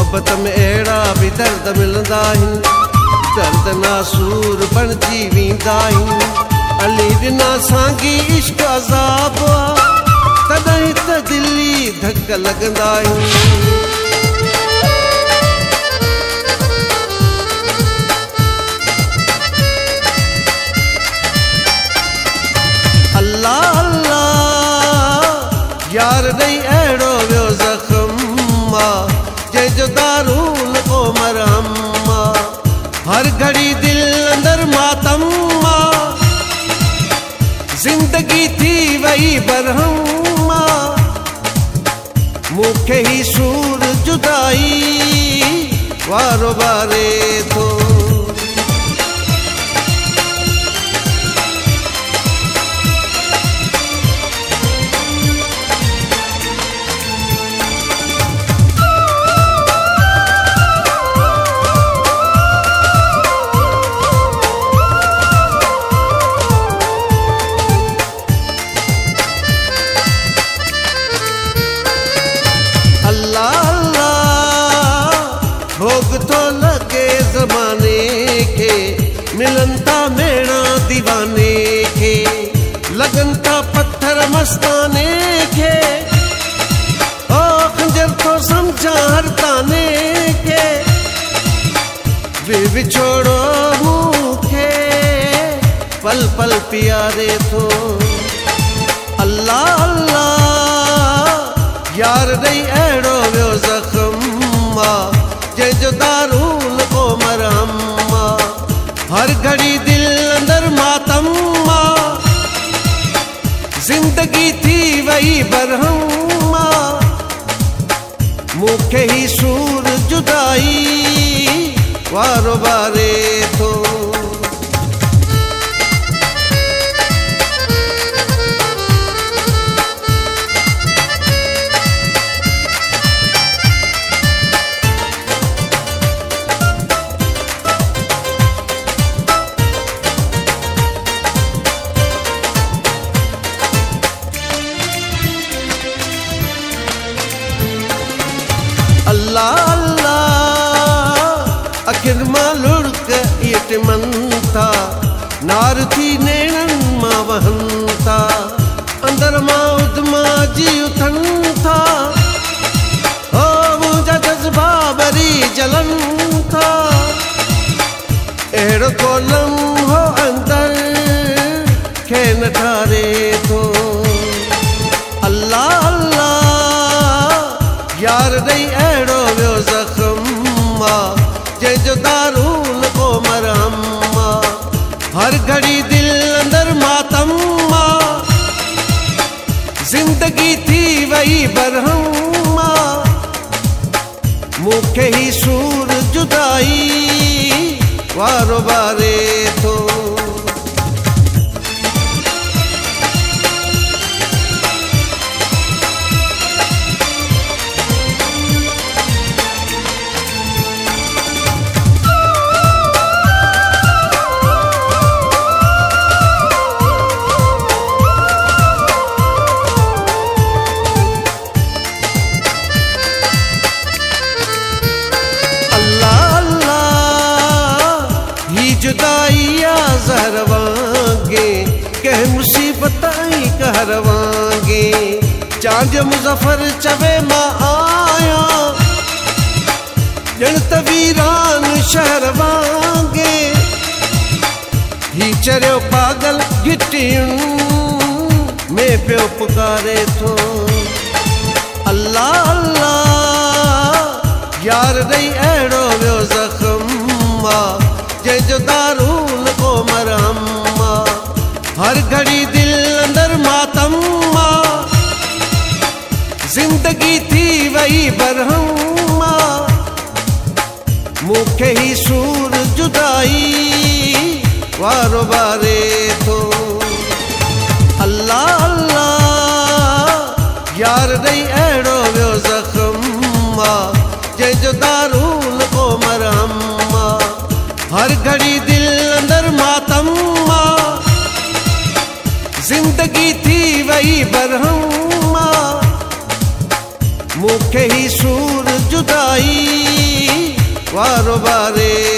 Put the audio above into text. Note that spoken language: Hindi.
मोहब्बत में अहिड़ा बि दर्द मिलंदा आहिनि, दर्द नासूर बणिजी वेंदा आहिनि। अली ॾिना साॻी इश्क अज़ाब तॾहिं त दिली धक लॻंदा आहिनि। अल्लाह अल्लाह यार ॾेई अहिड़ो वियो ज़ख़्म जंहिंजो दारू न को मरहम। हर घड़ी दिल अंदर मातम, जिंदगी थी वही बरहम। मूंखे ही सूर जुदाई वारो बारे थो। भोग तो लगे ज़माने के, मिलन था मेणा दीवाने के, लगन था पत्थर मस्ताने के। ओ खंजर तो समझा हर ताने के, विछोड़ो मूंखे पल पल प्यारे थो। अल्लाह अल्लाह यार ॾेई अहिड़ो वियो ज़ख़्म जंहिंजो दारू न को मरहम। हर घड़ी दिल अंदर मातम, जिंदगी थी वही बरहम। मूंखे ही सूर जुदाई वारो बारे थो। अल्लाह अल्लाह अखिर मां लुढ़क इट मन था, नार थी नेणन मां वहन था, अंदर मां उदमा जी उथन था। ओ मुंहिंजा जज्बा बरी जलन था, अहिड़ो को लम्हो अंदर खे न ठारे थो। अल्लाह अल्लाह यार ॾेई अहिड़ो वियो ज़ख़्म जंहिंजो दारू न को मरहम। हर घड़ी दिल अंदर मातम, जिंदगी थी वही बरहम। मूंखे ही सूर जुदाई वारो बारे थो। जुदाइया ज़हर वांगे कह मुसीबत आई कहर वांगे। चांद मुज़फ़र चवे मां आया, ॼण त वीरान शहर वांगे। ही चरियो पागल घिटियुनि में पियो पुकारे थो। अल्लाह अल्लाह यार ॾेई अहिड़ो वियो ज़ख़्म जंहिंजो दारू न को मरहम। हर घड़ी दिल अंदर मातम, जिंदगी थी वही बरहम। मूंखे ही सूर जुदाई वारो बारे थो। अल्लाह अल्लाह यार ॾेई अहिड़ो वियो ज़ख़्म जंहिंजो दारू न को मरहम। हर घड़ी दिल अंदर मातम, जिंदगी थी वही बरहम। मूंखे ही सूर जुदाई वारो बारे।